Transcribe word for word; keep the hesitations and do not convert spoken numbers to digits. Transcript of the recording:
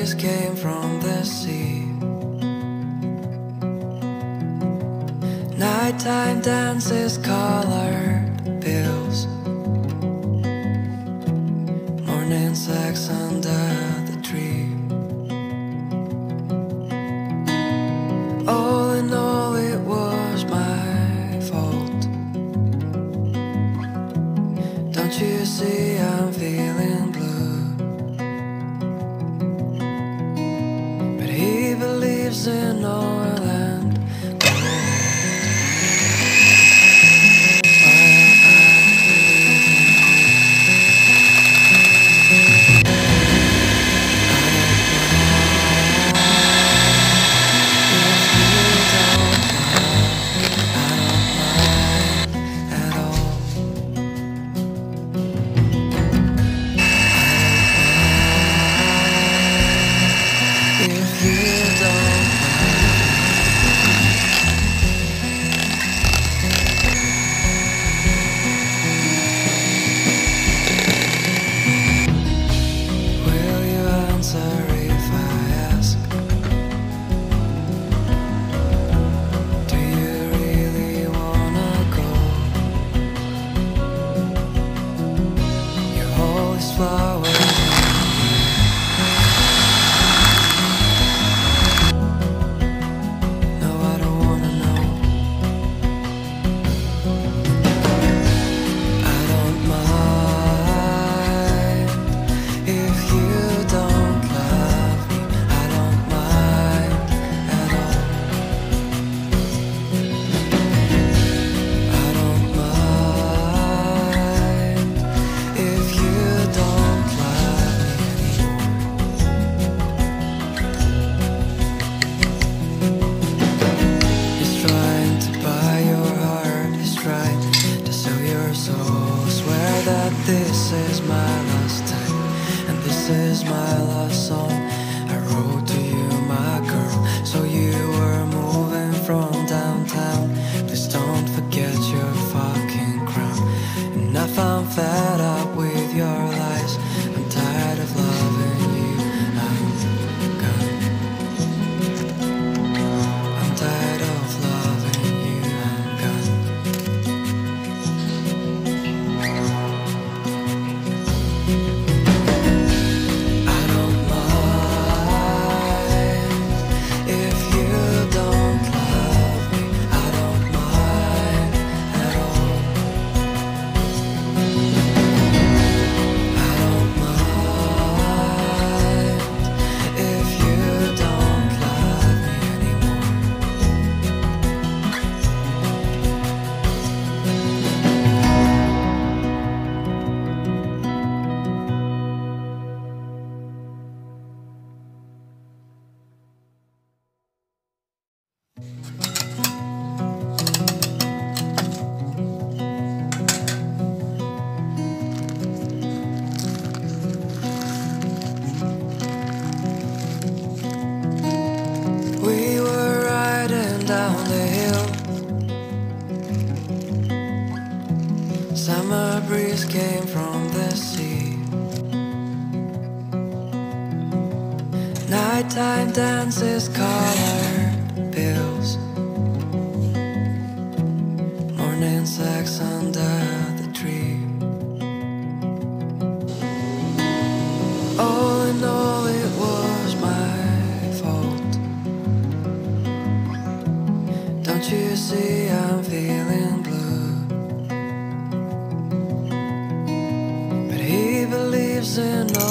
breeze came from the sea. Nighttime dances, colored pills, morning sex under the tree. All in all, it was my fault. Don't you see I'm feeling blue? But he believes in oil and this is my last time, and this is my last song I wrote to you, my girl. So you were moving from downtown, please don't forget your fucking crown. And I found fed up with your lies, I'm tired of loving you, I'm gone. I'm tired of loving you, I'm gone. Down the hill, summer breeze came from the sea. Nighttime dances, colored pills, morning sex under the tree. All in all, it was my fault. Don't you see I'm feeling blue? But he believes in